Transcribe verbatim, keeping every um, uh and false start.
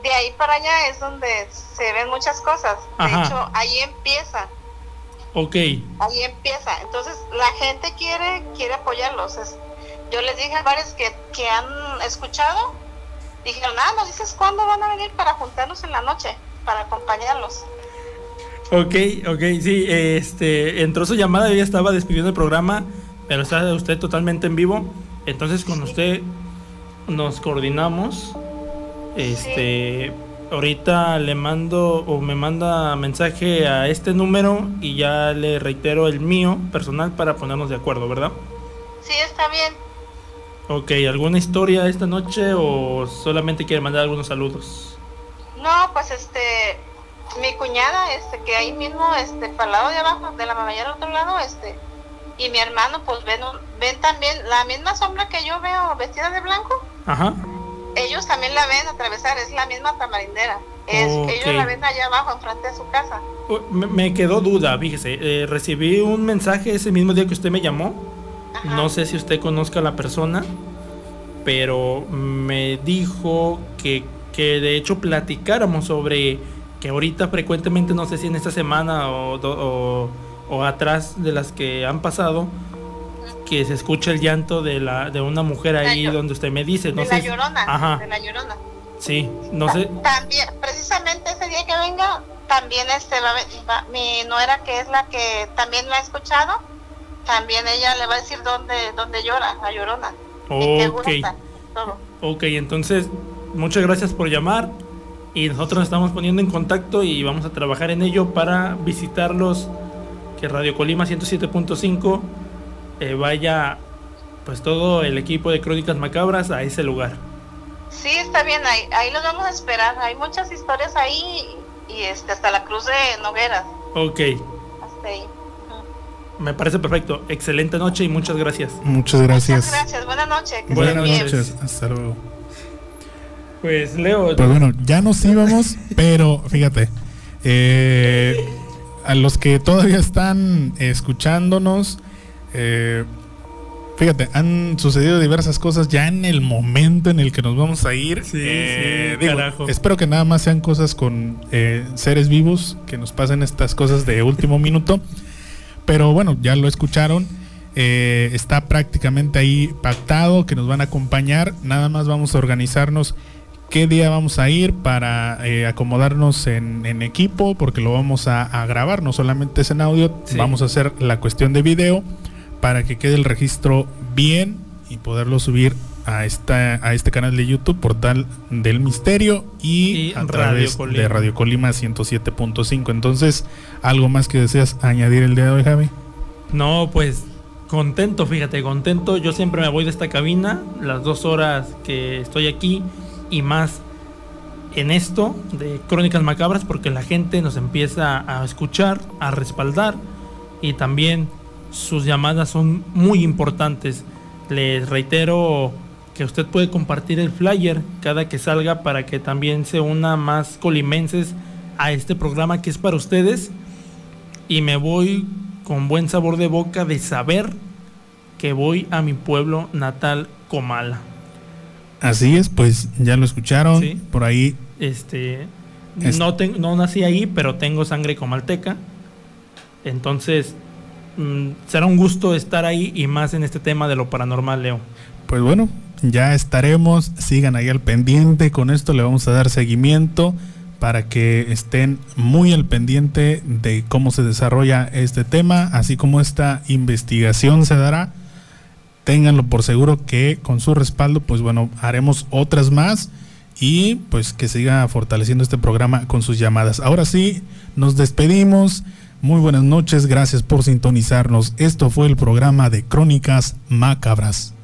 de ahí para allá es donde se ven muchas cosas. De Ajá. hecho, ahí empieza. Ok. Ahí empieza. Entonces, la gente quiere quiere apoyarlos. Es, yo les dije a varios que, que han escuchado, dijeron, ah, ¿nos dices cuándo van a venir para juntarnos en la noche, para acompañarlos? Ok, ok, sí, este, entró su llamada, yo ya estaba despidiendo el programa, pero está usted totalmente en vivo, entonces con usted nos coordinamos, este, ahorita le mando o me manda mensaje a este número y ya le reitero el mío personal para ponernos de acuerdo, ¿verdad? Sí, está bien. Ok, ¿alguna historia esta noche o solamente quiere mandar algunos saludos? No, pues este... mi cuñada, este, que ahí mismo, este, para el lado de abajo, de la mamaya al otro lado, este, y mi hermano, pues ven, ven también la misma sombra que yo veo vestida de blanco. Ajá. Ellos también la ven atravesar, es la misma tamarindera. Es, Okay. Ellos la ven allá abajo, enfrente de su casa. Me, me quedó duda, fíjese, eh, recibí un mensaje ese mismo día que usted me llamó. Ajá. No sé si usted conozca a la persona, pero me dijo que, que de hecho platicáramos sobre que ahorita frecuentemente, no sé si en esta semana o, o, o atrás de las que han pasado, que se escucha el llanto de la de una mujer ahí la, donde usted me dice, no de sé. La Llorona, ajá. De La Llorona. Sí, no Ta sé. También, precisamente ese día que venga, también este va, va, mi nuera, que es la que también la ha escuchado, también ella le va a decir dónde, dónde llora, La Llorona. Ok. Y gusta, todo. Ok, entonces, muchas gracias por llamar. Y nosotros nos estamos poniendo en contacto y vamos a trabajar en ello para visitarlos, que Radio Colima ciento siete punto cinco eh, vaya pues todo el equipo de Crónicas Macabras a ese lugar. Sí, está bien, ahí, ahí los vamos a esperar. Hay muchas historias ahí y, y este hasta la Cruz de Nogueras. Ok. Hasta ahí. Uh-huh. Me parece perfecto. Excelente noche y muchas gracias. Muchas gracias. Muchas gracias. Buenas noches. Que Buenas estén noches. bien. Hasta luego. Pues Leo. Pues bueno, ya nos íbamos, pero fíjate, eh, a los que todavía están escuchándonos, eh, fíjate, han sucedido diversas cosas ya en el momento en el que nos vamos a ir. Sí, eh, sí, digo, carajo. espero que nada más sean cosas con eh, seres vivos, que nos pasen estas cosas de último minuto. Pero bueno, ya lo escucharon. Eh, está prácticamente ahí pactado que nos van a acompañar. Nada más vamos a organizarnos qué día vamos a ir para eh, acomodarnos en, en equipo, porque lo vamos a, a grabar, no solamente es en audio, sí. Vamos a hacer la cuestión de video para que quede el registro bien y poderlo subir a esta a este canal de YouTube, Portal del Misterio, y, y a través Radio de Radio Colima ciento siete punto cinco. Entonces, ¿algo más que deseas añadir el día de hoy, Javi? No, pues contento, fíjate, contento. Yo siempre me voy de esta cabina las dos horas que estoy aquí y más en esto de Crónicas Macabras, porque la gente nos empieza a escuchar, a respaldar, y también sus llamadas son muy importantes. Les reitero que usted puede compartir el flyer cada que salga para que también se una más colimenses a este programa que es para ustedes, y me voy con buen sabor de boca de saber que voy a mi pueblo natal, Comala. Así es, pues ya lo escucharon, sí. Por ahí. Este, es... no, ten, no nací ahí, pero tengo sangre comalteca. Entonces, mmm, será un gusto estar ahí y más en este tema de lo paranormal, Leo. Pues bueno, ya estaremos, sigan ahí al pendiente, con esto le vamos a dar seguimiento para que estén muy al pendiente de cómo se desarrolla este tema, así como esta investigación se dará. Ténganlo por seguro que con su respaldo, pues bueno, haremos otras más y pues que siga fortaleciendo este programa con sus llamadas. Ahora sí, nos despedimos. Muy buenas noches, gracias por sintonizarnos. Esto fue el programa de Crónicas Macabras.